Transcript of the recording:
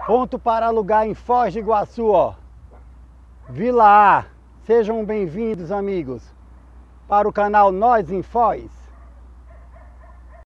Ponto para alugar em Foz do Iguaçu, ó. Vila A. Sejam bem-vindos, amigos, para o canal Nós em Foz.